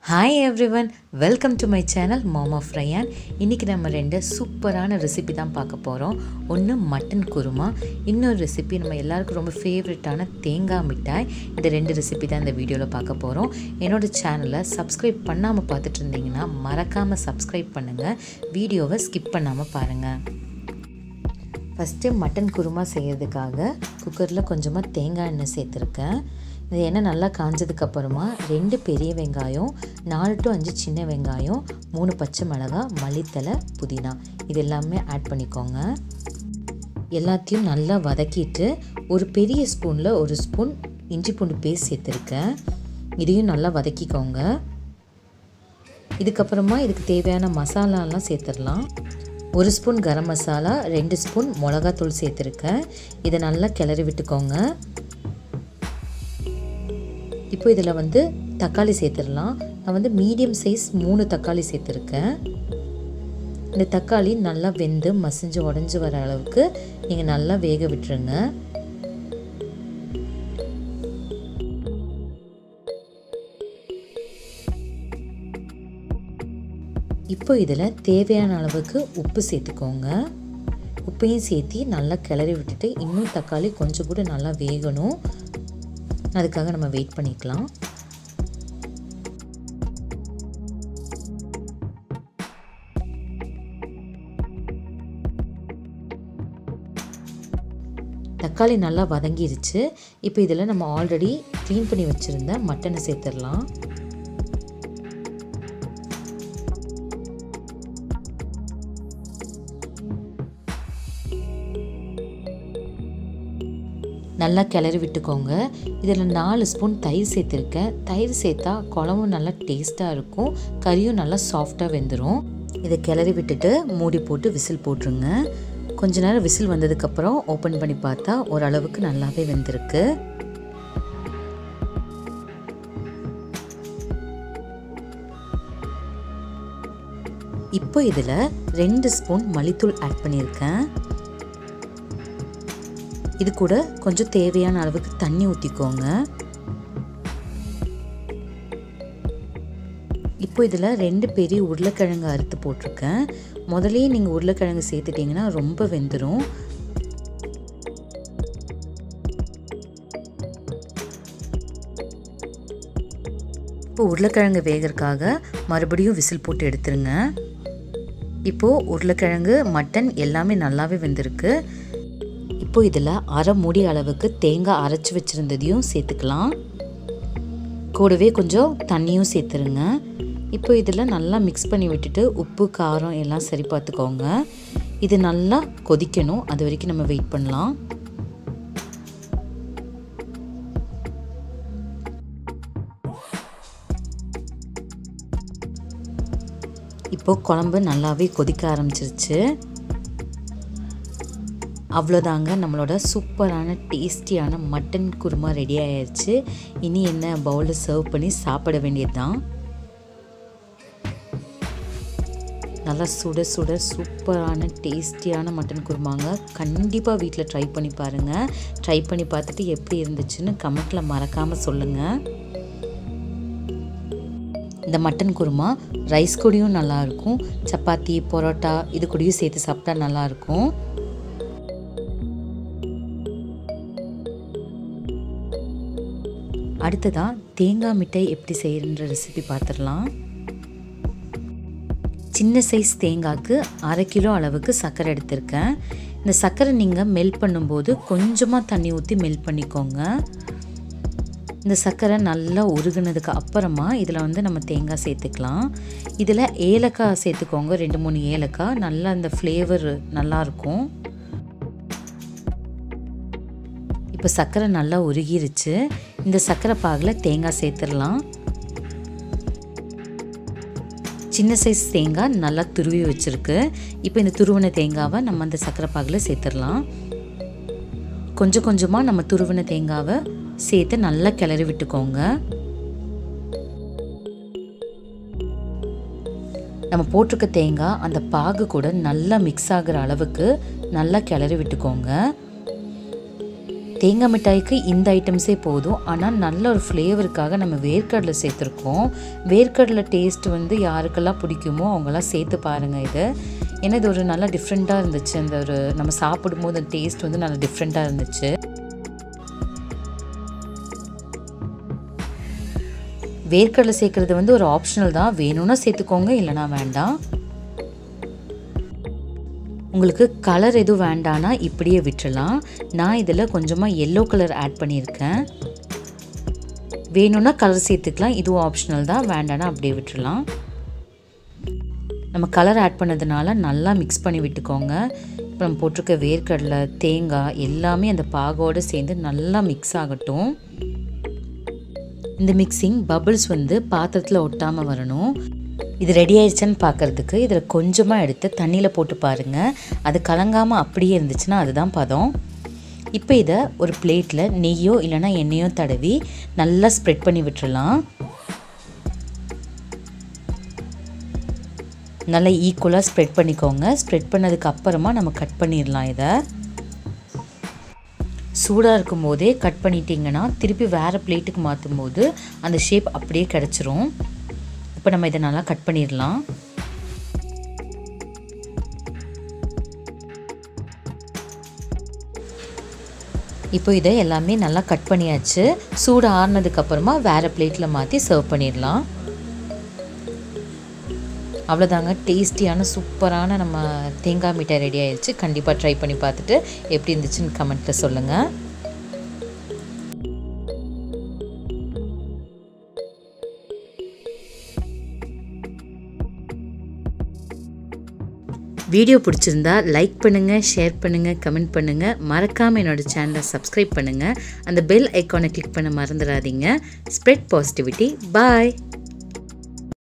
Hi everyone, welcome to my channel Mom of Ryan. இன்னைக்கு நம்ம ரெண்டு சூப்பரான ரெசிபி தான் பார்க்க போறோம். ஒன்னு மட்டன் குருமா, இன்னொரு ரெசிபி நம்ம எல்லாருக்கும் ரொம்ப ஃபேவரட்டான தேங்காய் மிட்டாய். இந்த ரெண்டு ரெசிபி தான் இந்த வீடியோல பார்க்க போறோம். என்னோட சேனலை சப்ஸ்கிரைப் பண்ணாம பார்த்துட்டு இருந்தீங்கன்னா மறக்காம சப்ஸ்கிரைப் பண்ணுங்க. வீடியோவை ஸ்கிப் பண்ணாம பாருங்க. ஃபர்ஸ்ட் மட்டன் குருமா செய்யிறதுக்காக குக்கர்ல கொஞ்சமா தேங்காய் எண்ணெய் சேர்த்திருக்கேன். இது எண்ணெய் நல்லா காஞ்சதுக்கு அப்புறமா 2 பெரிய வெங்காயம், 4 to 5 சின்ன வெங்காயம், 3 பச்சை மிளகாய், மல்லித்தலை, புதினா இது எல்லாமே ஆட் பண்ணிக்கோங்க. எல்லாத்தையும் நல்லா வதக்கிட்டு ஒரு பெரிய ஸ்பூனில் 1 ஸ்பூன் இஞ்சி பூண்டு பேஸ்ட் சேர்த்துருக்கேன். இதையும் நல்லா வதக்கிக்கோங்க. இதுக்கப்புறமா இதுக்கு தேவையான மசாலாலாம் சேர்த்துடலாம். 1 ஸ்பூன் கரம் மசாலா, 2 ஸ்பூன் மிளகாத்தூள் சேர்த்துருக்கேன். இதை நல்லா கிளறி விட்டுக்கோங்க. இப்போ இதில் தக்காளி சேர்த்துடலாம். நான் மீடியம் சைஸ் 3 தக்காளி சேர்த்துருக்கேன். இந்த தக்காளி நல்லா வெந்து மசிஞ்சு உடஞ்சி வர அளவுக்கு நீங்கள் நல்லா வேக விட்டுருங்க. இப்போ இதில் தேவையான அளவுக்கு உப்பு சேர்த்துக்கோங்க. உப்பையும் சேர்த்து நல்லா கிளறி விட்டுட்டு இன்னும் தக்காளி கொஞ்சம் கூட நல்லா வேகணும். அதுக்காக நம்ம வெயிட் பண்ணிக்கலாம். தக்காளி நல்லா வதங்கிருச்சு. இப்போ இதில் நம்ம ஆல்ரெடி க்ளீன் பண்ணி வச்சுருந்த மட்டனை சேர்த்துடலாம். நல்லா கிளறி விட்டுக்கோங்க. இதில் 4 ஸ்பூன் தயிர் சேர்த்துருக்கேன். தயிர் சேர்த்தா குழம்பும் நல்லா டேஸ்ட்டாக இருக்கும், கறியும் நல்லா சாஃப்டாக வெந்துடும். இதை கிளறி விட்டுட்டு மூடி போட்டு விசில் போட்டுருங்க. கொஞ்ச நேரம் விசில் வந்ததுக்கப்புறம் ஓப்பன் பண்ணி பார்த்தா ஓரளவுக்கு நல்லாவே வெந்திருக்கு. இப்போ இதில் 2 ஸ்பூன் மல்லித்தூள் ஆட் பண்ணியிருக்கேன். இது கூட கொஞ்சம் தேவையான அளவுக்கு தண்ணி ஊற்றிக்கோங்க. இப்போ இதில் 2 பெரிய உருளைக்கிழங்கு அறுத்து போட்டிருக்கேன். முதலே நீங்கள் உருளைக்கிழங்கு சேர்த்துட்டிங்கன்னா ரொம்ப வெந்துடும். இப்போ உருளைக்கிழங்கு வேகிறதுக்காக மறுபடியும் விசில் போட்டு எடுத்துருங்க. இப்போது உருளைக்கிழங்கு, மட்டன் எல்லாமே நல்லாவே வெந்திருக்கு. இப்போ இதில் அரை மூடி அளவுக்கு தேங்காய் அரைச்சி வச்சுருந்ததையும் சேர்த்துக்கலாம். கூடவே கொஞ்சம் தண்ணியும் சேர்த்துருங்க. இப்போ இதில் நல்லா மிக்ஸ் பண்ணி விட்டுட்டு உப்பு காரம் எல்லாம் சரி பார்த்துக்கோங்க. இது நல்லா கொதிக்கணும், அது வரைக்கும் நம்ம வெயிட் பண்ணலாம். இப்போ குழம்பு நல்லாவே கொதிக்க ஆரம்பிச்சிருச்சு. அவ்வளோதாங்க, நம்மளோட சூப்பரான டேஸ்டியான மட்டன் குருமா ரெடி ஆயிடுச்சு. இனி என்ன பவுலில் சர்வ் பண்ணி சாப்பிட வேண்டியது தான். நல்லா சுட சுட சூப்பரான டேஸ்டியான மட்டன் குருமாங்க. கண்டிப்பாக வீட்டில் ட்ரை பண்ணி பாருங்கள். ட்ரை பண்ணி பார்த்துட்டு எப்படி இருந்துச்சுன்னு கமெண்ட்டில் மறக்காமல் சொல்லுங்கள். இந்த மட்டன் குருமா ரைஸ் கூடயும் நல்லாயிருக்கும், சப்பாத்தி, பரோட்டா இது கூடயும் சேர்த்து சாப்பிட்டா நல்லாயிருக்கும். அடுத்ததான் தேங்காய் மிட்டாய் எப்படி செய்யறன்ற ரெசிபி பார்த்துடலாம். சின்ன சைஸ் தேங்காய்க்கு 1/2 கிலோ அளவுக்கு சர்க்கரை எடுத்திருக்கேன். இந்த சர்க்கரை நீங்கள் மெல்ட் பண்ணும்போது கொஞ்சமாக தண்ணி ஊற்றி மெல்ட் பண்ணிக்கோங்க. இந்த சர்க்கரை நல்லா உருகுனதுக்கு அப்புறமா இதில் நம்ம தேங்காய் சேர்த்துக்கலாம். இதில் ஏலக்காய் சேர்த்துக்கோங்க, 2-3 ஏலக்காய். நல்லா இந்த ஃப்ளேவர் நல்லாயிருக்கும். இப்போ சர்க்கரை நல்லா உருகிருச்சு. இந்த சர்க்கரை பாகில் தேங்காய் சேர்த்துடலாம். சின்ன சைஸ் தேங்காய் நல்லா துருவி வச்சுருக்கு. இப்போ இந்த துருவின தேங்காவை நம்ம அந்த சர்க்கரை பாகில் சேர்த்துடலாம். கொஞ்சம் கொஞ்சமாக நம்ம துருவின தேங்காவை சேர்த்து நல்லா கிளறி விட்டுக்கோங்க. நம்ம போட்டிருக்க தேங்காய் அந்த பாகு கூட நல்லா மிக்ஸ் ஆகிற அளவுக்கு நல்லா கிளறி விட்டுக்கோங்க. தேங்காய் மிட்டாய்க்கு இந்த ஐட்டம்ஸே போதும். ஆனால் நல்ல ஒரு ஃப்ளேவருக்காக நம்ம வேர்க்கடலை சேர்த்துருக்கோம். வேர்க்கடலை டேஸ்ட் வந்து யாருக்கெல்லாம் பிடிக்குமோ அவங்கெல்லாம் சேர்த்து பாருங்கள் இது. ஏன்னா இது ஒரு நல்லா டிஃப்ரெண்ட்டாக இருந்துச்சு. அந்த ஒரு நம்ம சாப்பிடும்போது அந்த டேஸ்ட் வந்து நல்லா டிஃப்ரெண்ட்டாக இருந்துச்சு. வேர்க்கடலை சேர்க்குறது வந்து ஒரு ஆப்ஷனல் தான். வேணும்னா சேர்த்துக்கோங்க, இல்லைனா வேண்டாம். உங்களுக்கு கலர் எதுவும் வேண்டானா இப்படியே விட்டுறலாம். நான் இதில் கொஞ்சமாக எல்லோ கலர் ஆட் பண்ணியிருக்கேன். வேணும்னா கலர் சேர்த்துக்கலாம், இதுவும் ஆப்ஷனல் தான். வேண்டானா அப்படியே விட்டுறலாம். நம்ம கலர் ஆட் பண்ணதுனால நல்லா மிக்ஸ் பண்ணி விட்டுக்கோங்க. இப்போ நம்ம போட்டிருக்க வேர்க்கடலை, தேங்காய் எல்லாமே அந்த பாகோடு சேர்ந்து நல்லா மிக்ஸ் ஆகட்டும். இந்த மிக்சிங் பபிள்ஸ் வந்து பாத்திரத்தில் ஒட்டாமல் வரணும். இது ரெடி ஆயிடுச்சுன்னு பார்க்குறதுக்கு இதில் கொஞ்சமாக எடுத்து தண்ணியில் போட்டு பாருங்கள். அது கலங்காமல் அப்படியே இருந்துச்சுன்னா அதுதான் பதம். இப்போ இதை ஒரு பிளேட்டில் நெய்யோ இல்லைனா எண்ணெயோ தடவி நல்லா ஸ்ப்ரெட் பண்ணி விட்டுறலாம். நல்லா ஈக்குவலாக ஸ்ப்ரெட் பண்ணிக்கோங்க. ஸ்ப்ரெட் பண்ணதுக்கு அப்புறமா நம்ம கட் பண்ணிடலாம். இதை சூடாக இருக்கும் போதே கட் பண்ணிட்டீங்கன்னா திருப்பி வேறு பிளேட்டுக்கு மாற்றும் போது அந்த ஷேப் அப்படியே கிடச்சிரும். இப்போ நம்ம இதை நல்லா கட் பண்ணிடலாம். இப்போ இதை எல்லாமே நல்லா கட் பண்ணியாச்சு. சூடு ஆறுனதுக்கப்புறமா வேறு பிளேட்டில் மாற்றி சர்வ் பண்ணிடலாம். அவ்வளோதாங்க, டேஸ்டியான சூப்பரான நம்ம தேங்காய் மிட்டாய் ரெடி ஆயிடுச்சு. கண்டிப்பாக ட்ரை பண்ணி பார்த்துட்டு எப்படி இருந்துச்சுன்னு கமெண்ட்டில் சொல்லுங்கள். வீடியோ பிடிச்சிருந்தா லைக் பண்ணுங்கள், ஷேர் பண்ணுங்கள், கமெண்ட் பண்ணுங்கள். மறக்காமல் என்னோடய சேனலை சப்ஸ்கிரைப் பண்ணுங்கள். அந்த பெல் ஐக்கானை கிளிக் பண்ண மறந்துடாதீங்க. Spread positivity. பாய்.